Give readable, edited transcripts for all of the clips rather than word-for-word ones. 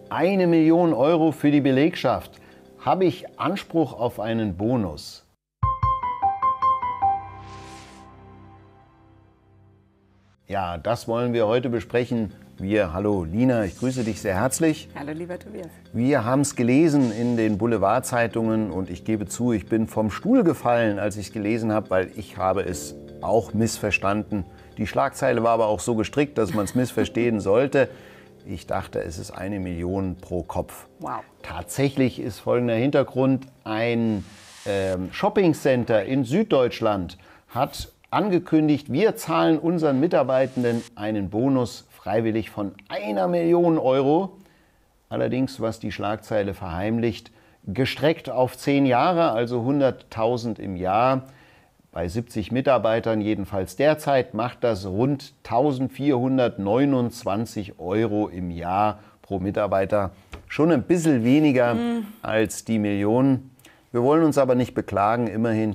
1.000.000 € für die Belegschaft. Habe ich Anspruch auf einen Bonus? Ja, das wollen wir heute besprechen. Hallo Lina, ich grüße dich sehr herzlich. Hallo lieber Tobias. Wir haben es gelesen in den Boulevardzeitungen und ich gebe zu, ich bin vom Stuhl gefallen, als ich es gelesen habe, weil ich habe es auch missverstanden. Die Schlagzeile war aber auch so gestrickt, dass man es missverstehen sollte. Ich dachte, es ist 1 Million pro Kopf. Wow. Tatsächlich ist folgender Hintergrund. Ein Shoppingcenter in Süddeutschland hat angekündigt, wir zahlen unseren Mitarbeitenden einen Bonus freiwillig von 1 Million €. Allerdings, was die Schlagzeile verheimlicht, gestreckt auf 10 Jahre, also 100.000 im Jahr. Bei 70 Mitarbeitern jedenfalls derzeit macht das rund 1.429 € im Jahr pro Mitarbeiter. Schon ein bisschen weniger als die Million. Wir wollen uns aber nicht beklagen, immerhin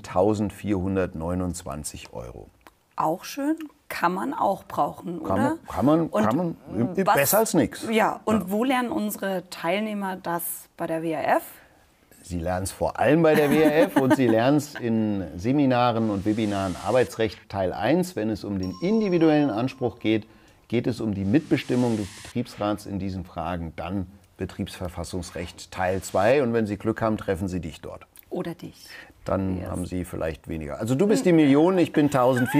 1.429 €. Auch schön, kann man auch brauchen, oder? Kann man, besser als nichts. Ja, und wo lernen unsere Teilnehmer das bei der WRF? Sie lernen es vor allem bei der WRF und Sie lernen es in Seminaren und Webinaren Arbeitsrecht Teil 1. Wenn es um den individuellen Anspruch geht, geht es um die Mitbestimmung des Betriebsrats in diesen Fragen, dann Betriebsverfassungsrecht Teil 2. Und wenn Sie Glück haben, treffen Sie dich dort. Oder dich. Dann haben Sie vielleicht weniger. Also du bist die Million, ich bin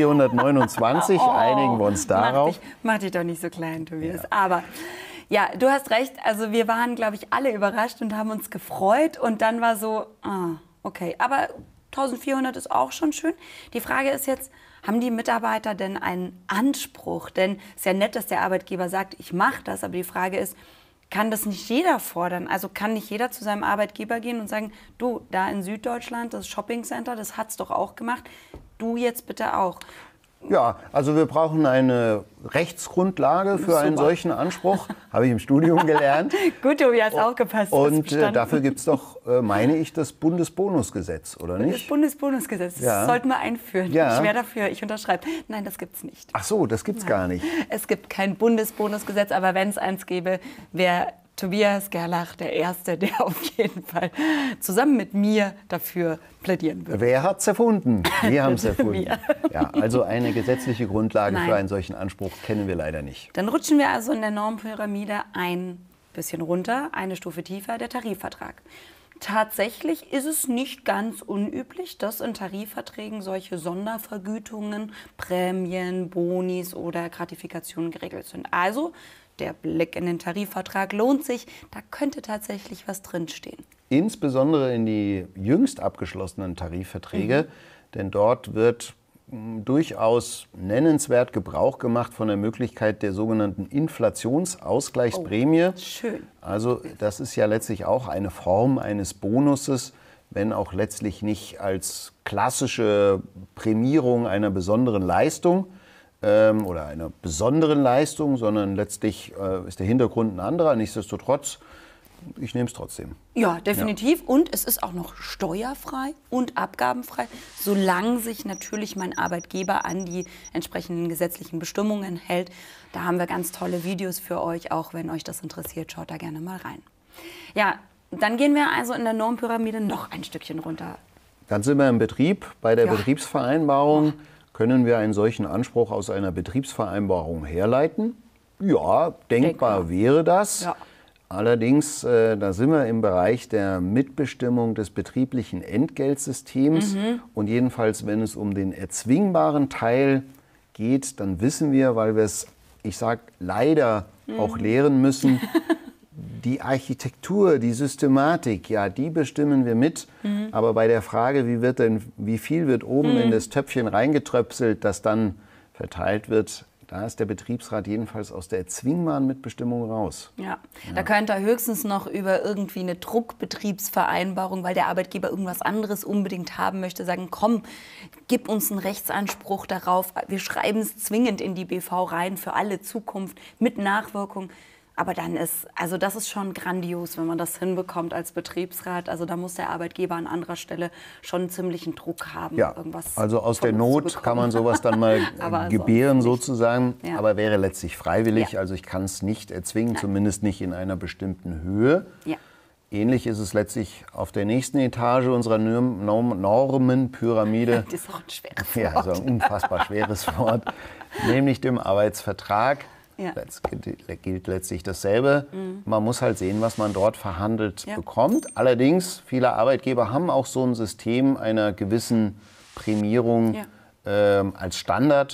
1.429. Einigen wir uns darauf. Mach dich doch nicht so klein, Tobias. Ja. Aber ja, du hast recht. Also wir waren, glaube ich, alle überrascht und haben uns gefreut. Und dann war so, okay. Aber 1.400 ist auch schon schön. Die Frage ist jetzt, haben die Mitarbeiter denn einen Anspruch? Denn es ist ja nett, dass der Arbeitgeber sagt, ich mache das. Aber die Frage ist, kann das nicht jeder fordern? Also kann nicht jeder zu seinem Arbeitgeber gehen und sagen, du, da in Süddeutschland, das Shoppingcenter, das hat's doch auch gemacht, du jetzt bitte auch. Ja, also wir brauchen eine Rechtsgrundlage für einen solchen Anspruch, habe ich im Studium gelernt. Gut, Tobias, aufgepasst. Und dafür gibt es doch, meine ich, das Bundesbonusgesetz, oder nicht? Das Bundesbonusgesetz, das sollten wir einführen. Ja. Ich wäre dafür, ich unterschreibe. Nein, das gibt's nicht. Ach so, das gibt's gar nicht. Es gibt kein Bundesbonusgesetz, aber wenn es eins gäbe, wäre Tobias Gerlach der Erste, der auf jeden Fall zusammen mit mir dafür plädieren würde. Wer hat's erfunden? Wir haben es erfunden. Ja, also eine gesetzliche Grundlage für einen solchen Anspruch kennen wir leider nicht. Dann rutschen wir also in der Normpyramide ein bisschen runter, eine Stufe tiefer, der Tarifvertrag. Tatsächlich ist es nicht ganz unüblich, dass in Tarifverträgen solche Sondervergütungen, Prämien, Bonis oder Gratifikationen geregelt sind. Also der Blick in den Tarifvertrag lohnt sich, da könnte tatsächlich was drinstehen. Insbesondere in die jüngst abgeschlossenen Tarifverträge, denn dort wird durchaus nennenswert Gebrauch gemacht von der Möglichkeit der sogenannten Inflationsausgleichsprämie. Schön. Also das ist ja letztlich auch eine Form eines Bonuses, wenn auch letztlich nicht als klassische Prämierung einer besonderen Leistung oder einer besonderen Leistung, sondern letztlich ist der Hintergrund ein anderer. Nichtsdestotrotz, ich nehme es trotzdem. Ja, definitiv. Ja. Und es ist auch noch steuerfrei und abgabenfrei, solange sich natürlich mein Arbeitgeber an die entsprechenden gesetzlichen Bestimmungen hält. Da haben wir ganz tolle Videos für euch, auch wenn euch das interessiert, schaut da gerne mal rein. Ja, dann gehen wir also in der Normpyramide noch ein Stückchen runter. Dann sind wir im Betrieb. Bei der Betriebsvereinbarung können wir einen solchen Anspruch aus einer Betriebsvereinbarung herleiten. Ja, denkbar wäre das. Ja. Allerdings, da sind wir im Bereich der Mitbestimmung des betrieblichen Entgeltsystems. Und jedenfalls, wenn es um den erzwingbaren Teil geht, dann wissen wir, weil wir es, ich sage, leider auch lehren müssen, die Architektur, die Systematik, ja, die bestimmen wir mit. Aber bei der Frage, wie viel wird oben in das Töpfchen reingetröpselt, das dann verteilt wird, da ist der Betriebsrat jedenfalls aus der erzwingbaren Mitbestimmung raus. Ja, da könnte er höchstens noch über irgendwie eine Druckbetriebsvereinbarung, weil der Arbeitgeber irgendwas anderes unbedingt haben möchte, sagen, komm, gib uns einen Rechtsanspruch darauf. Wir schreiben es zwingend in die BV rein für alle Zukunft mit Nachwirkung. Aber dann also das ist schon grandios, wenn man das hinbekommt als Betriebsrat. Also da muss der Arbeitgeber an anderer Stelle schon einen ziemlichen Druck haben. Ja, irgendwas also aus der Not kann man sowas dann mal gebären sozusagen, aber wäre letztlich freiwillig. Also ich kann es nicht erzwingen, zumindest nicht in einer bestimmten Höhe. Ja. Ähnlich ist es letztlich auf der nächsten Etage unserer Normenpyramide. Das ist auch ein schweres Wort. Ja, also ein unfassbar schweres Wort, nämlich dem Arbeitsvertrag. Ja. Das gilt letztlich dasselbe. Man muss halt sehen, was man dort verhandelt bekommt. Allerdings, viele Arbeitgeber haben auch so ein System einer gewissen Prämierung als Standard,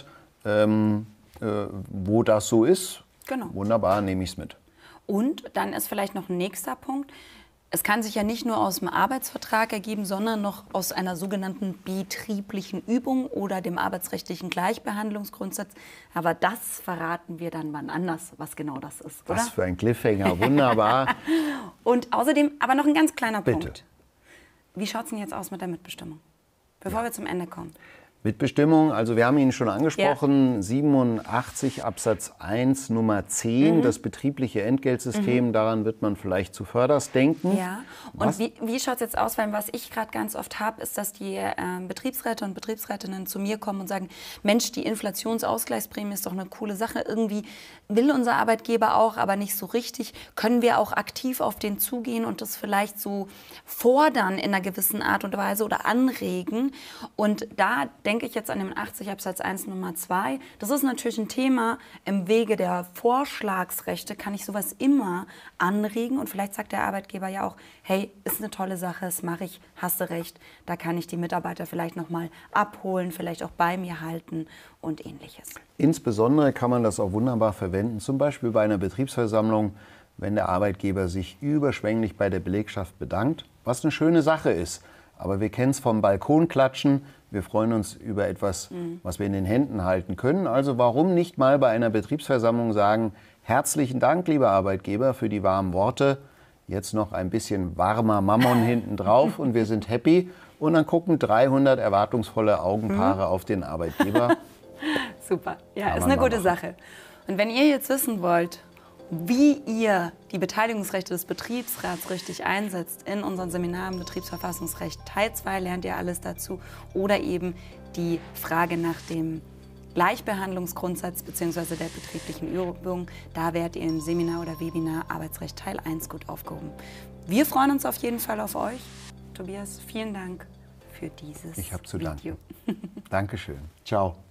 wo das so ist. Genau. Wunderbar, nehme ich es mit. Und dann ist vielleicht noch ein nächster Punkt. Es kann sich ja nicht nur aus dem Arbeitsvertrag ergeben, sondern noch aus einer sogenannten betrieblichen Übung oder dem arbeitsrechtlichen Gleichbehandlungsgrundsatz. Aber das verraten wir dann wann anders, was genau das ist, oder? Was für ein Cliffhanger, wunderbar. Und außerdem, aber noch ein ganz kleiner Punkt. Wie schaut es denn jetzt aus mit der Mitbestimmung, bevor wir zum Ende kommen? Mitbestimmung, also wir haben ihn schon angesprochen, 87 Absatz 1 Nummer 10, das betriebliche Entgeltsystem, daran wird man vielleicht zuvörderst denken. Ja, und wie schaut es jetzt aus, weil was ich gerade ganz oft habe, ist, dass die Betriebsräte und Betriebsrätinnen zu mir kommen und sagen, Mensch, die Inflationsausgleichsprämie ist doch eine coole Sache, irgendwie will unser Arbeitgeber auch, aber nicht so richtig. Können wir auch aktiv auf den zugehen und das vielleicht so fordern in einer gewissen Art und Weise oder anregen? Und da denke ich jetzt an den 80 Absatz 1 Nummer 2. Das ist natürlich ein Thema. Im Wege der Vorschlagsrechte kann ich sowas immer anregen. Und vielleicht sagt der Arbeitgeber ja auch, hey, ist eine tolle Sache, das mache ich, hast du recht. Da kann ich die Mitarbeiter vielleicht noch mal abholen, vielleicht auch bei mir halten und Ähnliches. Insbesondere kann man das auch wunderbar verwenden, zum Beispiel bei einer Betriebsversammlung, wenn der Arbeitgeber sich überschwänglich bei der Belegschaft bedankt, was eine schöne Sache ist. Aber wir kennen es vom Balkonklatschen. Wir freuen uns über etwas, was wir in den Händen halten können. Also warum nicht mal bei einer Betriebsversammlung sagen, herzlichen Dank, lieber Arbeitgeber, für die warmen Worte. Jetzt noch ein bisschen warmer Mammon hinten drauf und wir sind happy. Und dann gucken 300 erwartungsvolle Augenpaare auf den Arbeitgeber. Super, ja, ist eine gute Sache. Und wenn ihr jetzt wissen wollt, wie ihr die Beteiligungsrechte des Betriebsrats richtig einsetzt in unseren Seminaren Betriebsverfassungsrecht Teil 2, lernt ihr alles dazu. Oder eben die Frage nach dem Gleichbehandlungsgrundsatz bzw. der betrieblichen Übung. Da werdet ihr im Seminar oder Webinar Arbeitsrecht Teil 1 gut aufgehoben. Wir freuen uns auf jeden Fall auf euch. Tobias, vielen Dank für dieses Ich habe zu Video. danken. Dankeschön. Ciao.